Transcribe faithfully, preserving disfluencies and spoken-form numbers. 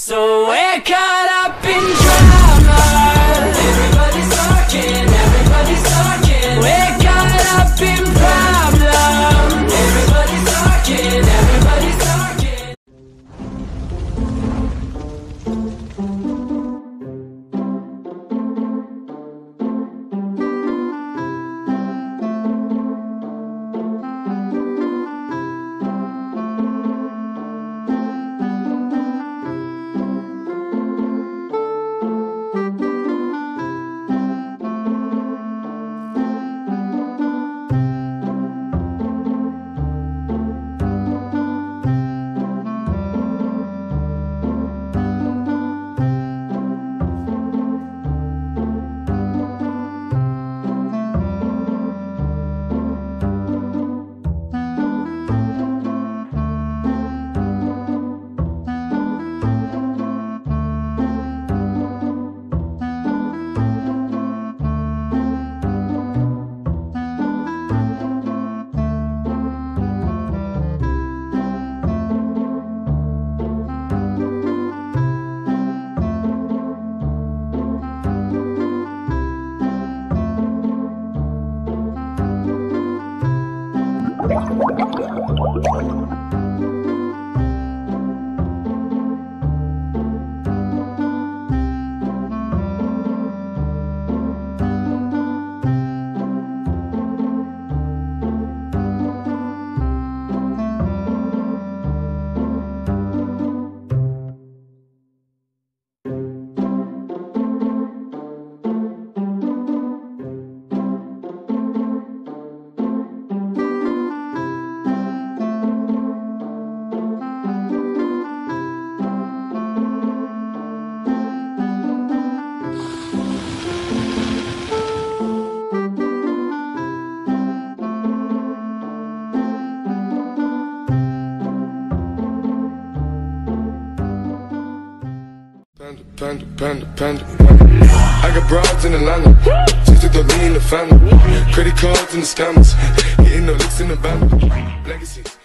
So we're caught up in drama. Everybody's talking, everybody's talking. We're caught up in problems. Everybody's talking, everybody's talking. Panda, panda, panda, panda. I got broads in Atlanta, just took the lean in the family. Credit cards and the scammers, hitting the licks in the band. Legacies.